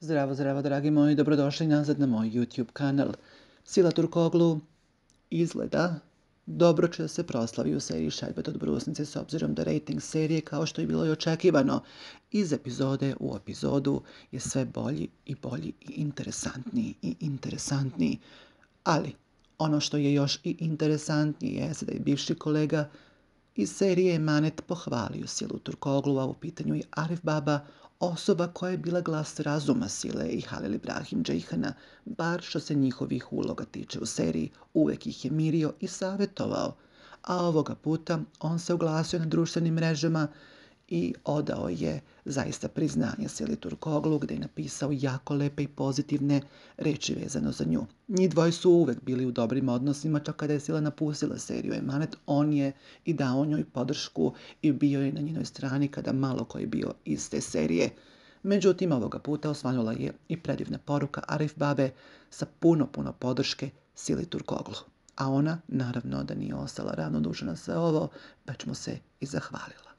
Zdravo, zdravo, dragi moji, dobrodošli nazad na moj YouTube kanal. Sila Turkoglu izgleda dobro će se proslavi u seriji Šerbet od brusnice s obzirom da rating serije, kao što je bilo i očekivano, iz epizode u epizodu je sve bolji i bolji i interesantniji. Ali, ono što je još i interesantnije je da je bivši kolega iz serije Emanet pohvalio Silu Turkoglu, a u pitanju je Arif Baba, osoba koja je bila glas razuma Sile i Halil Ibrahim Džejhana, bar što se njihovih uloga tiče u seriji, uvek ih je mirio i savjetovao. A ovoga puta on se oglasio na društvenim mrežama i odao je zaista priznanje Sili Turkoglu, gde je napisao jako lepe i pozitivne reči vezano za nju. Njih dvoje su uvek bili u dobrim odnosima, čak kada je Sila napustila seriju Emanet, on je i dao njoj podršku i bio je na njenoj strani kada malo ko je bio iz te serije. Međutim, ovoga puta osvanula je i predivna poruka Arif Babe sa puno podrške Sili Turkoglu. A ona, naravno da nije ostala ravnodušna na sve ovo, već mu se i zahvalila.